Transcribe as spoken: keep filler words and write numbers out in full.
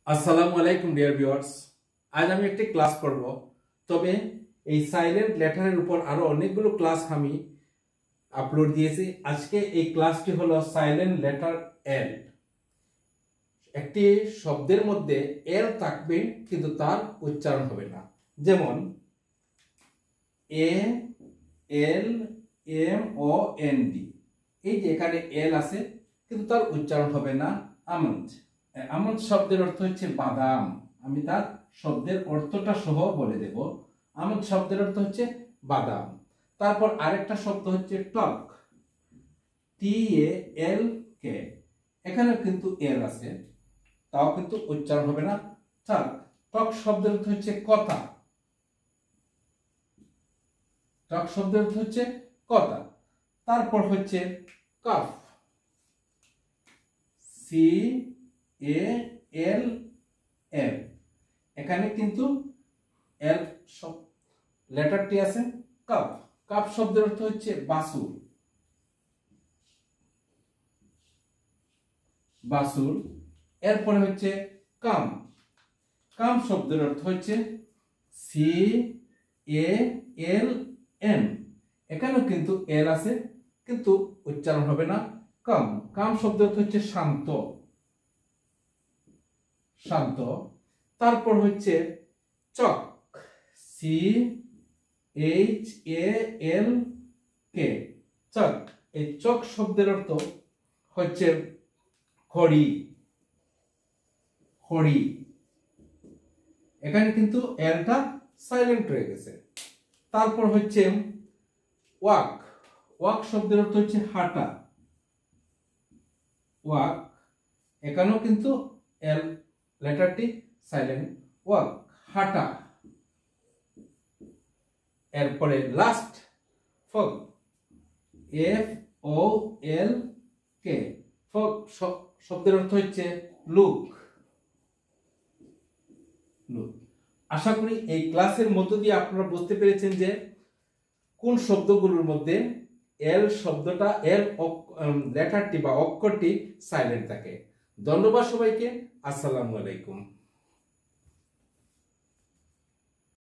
আসসালামু আলাইকুম dear viewers, আজ আমি একটি ক্লাস করব। তবে এই সাইলেন্ট লেটারের উপর আরো অনেকগুলো ক্লাস আমি আপলোড দিয়েছি। আজকে এই ক্লাসটি হলো সাইলেন্ট লেটার এল। একটি শব্দের মধ্যে এল থাকবে কিন্তু তার উচ্চারণ হবে না। যেমন A L M O N D, এই যে এখানে এল আছে কিন্তু তার উচ্চারণ হবে না। আমন্ড, আমন্ড শব্দের অর্থ হচ্ছে বাদাম। আমি তার শব্দের অর্থটা সহ বলে দেব। আমন্ড শব্দের অর্থ হচ্ছে বাদাম। তারপর আরেকটা শব্দ হচ্ছে টক, টি এ এল কে, এখানে কিন্তু এল আছে, তাও কিন্তু উচ্চারণ হবে না। টক, টক শব্দের অর্থ হচ্ছে কথা। টক শব্দের অর্থ হচ্ছে কথা। তারপর হচ্ছে কাফ, সি এ এল এল, এখানে কিন্তু এল লেটারটি আছে। কাপ, কাপ শব্দের অর্থ হচ্ছে বাসুর। বাসুর। এরপরে হচ্ছে কাম, কাম শব্দের অর্থ হচ্ছে সি এ এল এম, এখানেও কিন্তু এল আছে কিন্তু উচ্চারণ হবে না। কাম, কাম শব্দের অর্থ হচ্ছে শান্ত। শান্ত। তারপর হচ্ছে চক, সি এইচ এ এল কে, চক। এই চক শব্দের অর্থ হচ্ছে খড়ি। খড়ি, এখানে কিন্তু এলটা সাইলেন্ট হয়ে গেছে। তারপর হচ্ছে ওয়াক, ওয়াক শব্দের অর্থ হচ্ছে হাঁটা। ওয়াক, এখানেও কিন্তু এল লেটারটি সাইলেন্ট। ওয়াক, হাঁটা। এরপরে last folk, F O L K, folk শব্দের অর্থ হচ্ছে লুক। লুক। আশা করি এই ক্লাসের মধ্য দিয়ে আপনারা বুঝতে পেরেছেন যে কোন শব্দগুলোর মধ্যে এল শব্দটা, এল লেটারটি বা অক্ষরটি সাইলেন্ট থাকে। ধন্যবাদ সবাইকে। আসসালামু আলাইকুম।